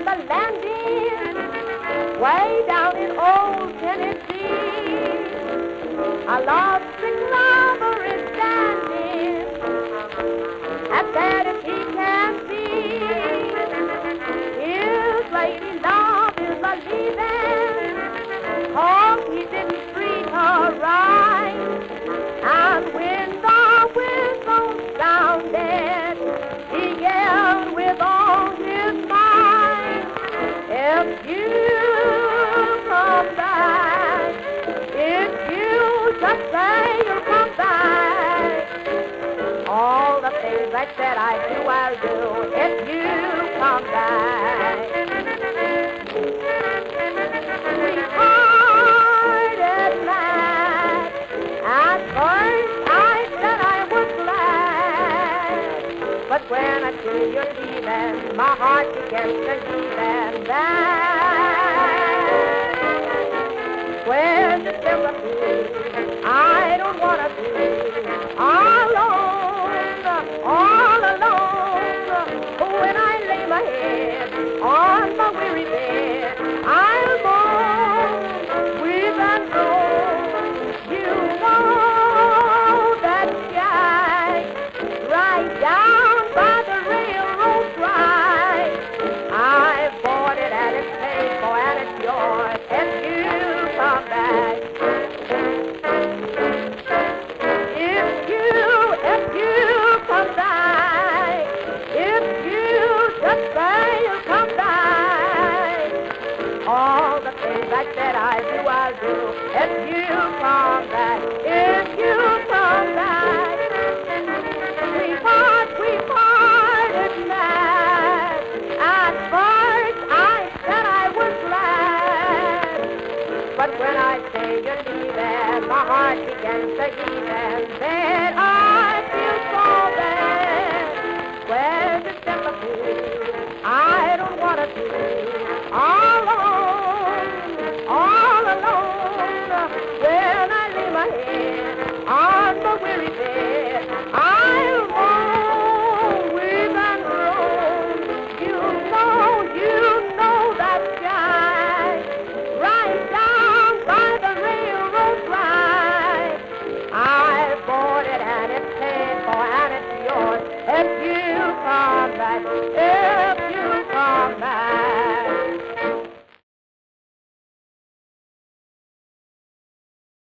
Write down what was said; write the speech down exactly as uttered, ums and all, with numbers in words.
a landing way down in old Tennessee. A lovesick lover is standing as sad as he can be. His lady love is a-leaving, 'cause he didn't treat her right. And when the whistle sounded, he yelled with all his might, if you come back, if you just say you'll come back, all the things I said I do, I'll do, if you come back. We parted mad. At first I said I was glad, but when I see you leaving, my heart begins to heave, and that where's the sympathy? I don't want to be alone, all alone. When I lay my head on my weary bed, I'll moan, weep and groan. You know that shack right down by the railroad track. I've bought it and it's paid for and it's yours if you come back. If you, if you come back, if you just say you'll come back, all the things I said I do, I'll do, if you come back, if you come back. We part, we parted mad. At first I said I was glad, but when I say you're leaving, my heart begins to heave, and then I feel so bad. Where's the sympathy?